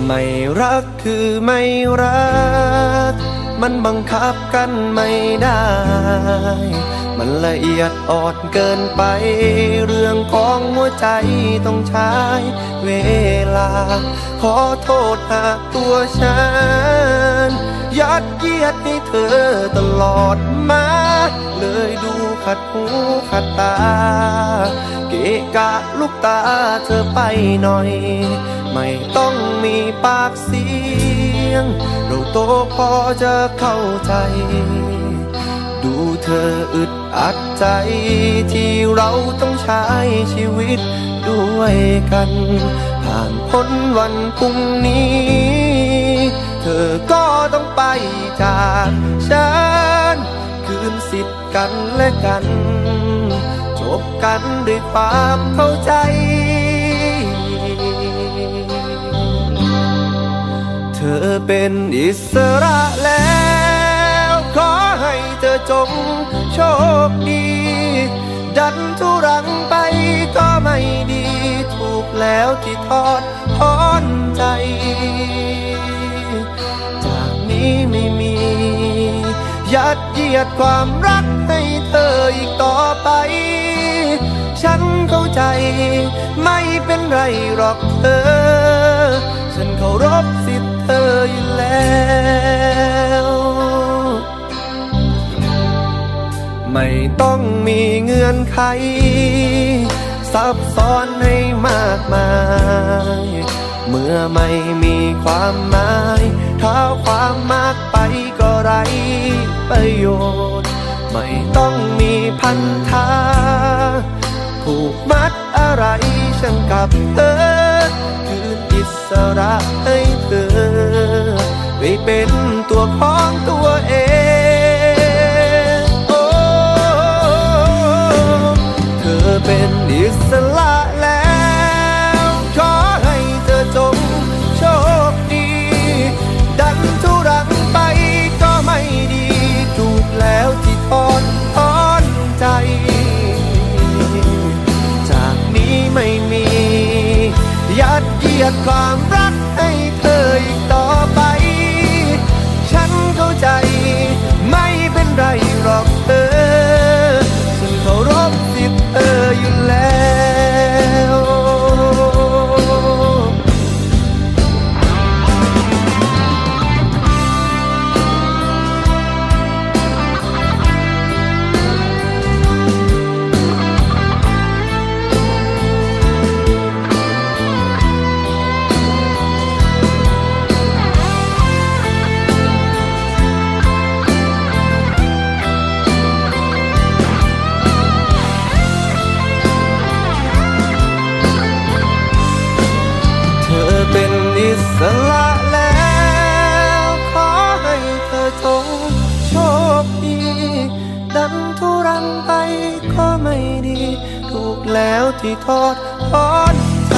ไม่รักคือไม่รักมันบังคับกันไม่ได้มันละเอียดอ่อนเกินไปเรื่องของหัวใจต้องใช้เวลาขอโทษหากตัวฉันยัดเยียดให้เธอตลอดมาเลยดูขัดหูขัดตาเกะกะลูกตาเธอไปหน่อยไม่ต้องมีปากเสียงเราโตพอจะเข้าใจดูเธออึดอัดใจที่เราต้องใช้ชีวิตด้วยกันผ่านพ้นวันพรุ่งนี้เธอก็ต้องไปจากฉันคืนสิทธิ์กันและกันจบกันด้วยความเข้าใจเธอเป็นอิสระแล้วขอให้เธอจงโชคดีดันทุรังไปก็ไม่ดีถูกแล้วที่ทอดถอนใจจากนี้ไม่มียัดเยียดความรักให้เธออีกต่อไปฉันเข้าใจไม่เป็นไรหรอกเธอฉันเคารพสิทธิ์เธออยู่แล้วไม่ต้องมีเงื่อนไขซับซ้อนให้มากมายเมื่อไม่มีความหมายถ้าความมากไปก็ไร้ประโยชน์ไม่ต้องมีพันธะผูกมัดอะไรฉันกับเธอคืนอิสระให้เธอไปเป็นตัวของตัวเองโอ้เธอเป็นอิสระแล้วขอให้เธอจงโชคดีดันทุรังไปก็ไม่ดีถูกแล้วที่ถอนใจจากนี้ไม่มียัดเยียดความรักให้เธออีกต่อไปฉันเข้าใจไม่เป็นไรหรอกเธอฉันเคารพสิทธิ์เธออยู่แล้วเป็นอิสระแล้วขอให้เธอจงโชคดีดันทุรังไปก็ไม่ดีถูกแล้วที่ทอดถอนใจ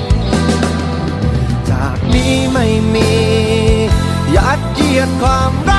จากนี้ไม่มียัดเยียดความรัก